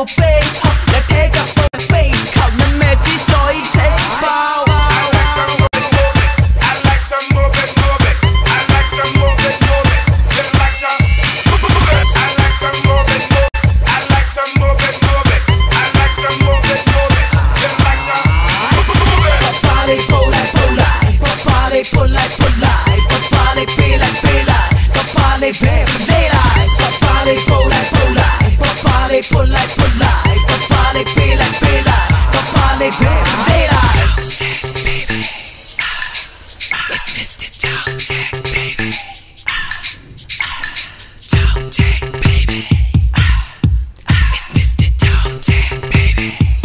go pay Let's take up for the face 靠那美肌 joy take bow I like to move it I like to move it You like to I like to move it I like to move it I like to move it You like to Body pull like body pull like body pay like body baby they like body pull like body pull like body pay like body baby they like it's Mr. Jouk baby Jouk baby it's Mr. Jouk baby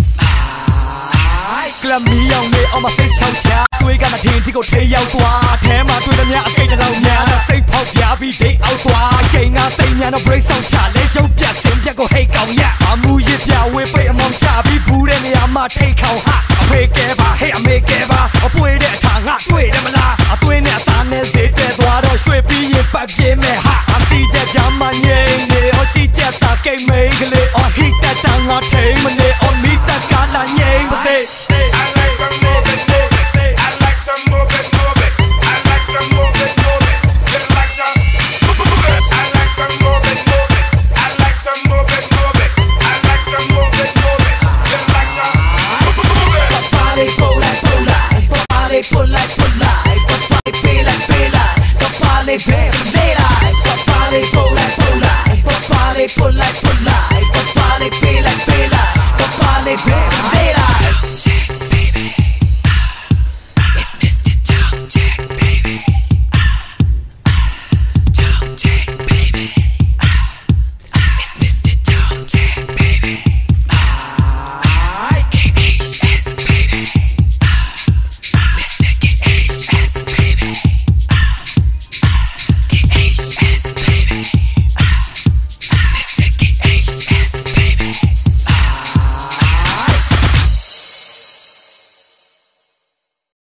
ကလမီအောင်နေအောင်မစိတ်ချောက်ချတွေးကမထင်ဒီကိုထေးရောက်သွားအထဲမှာတွေ့တဲ့မြအကိတ်တောင်များတဲ့စိတ်ဖောက်ပြပြီးဒိတ်အောက်သွားချိန်ကတိမ်ညာတော့ break ဆောင်ချလဲရုပ်ပြတ်စင်ပြတ်ကိုဟိတ်ကောင်ရအမှုရပြဝေးပိတ်အမောင်ချပြီးဘူးတဲ့နေရာမှာထိတ်ခေါင်ဟာအဖေကဲပါဟဲ့အမေကဲပါအပွေးတဲ့အထာငါတွေ့တယ်မလားအသွေးနဲ့အသားနဲ့ဈေးတဲ့သွားတော့ရွှေပြီးရင်ပတ်ပြင်းမဲ့ဟာအစီချက်ချမ်းမငိမ့်နေအကြည့်ချက်တာကိတ်မိန်ကလေးအဟိတ်တတငါထိန်မနေ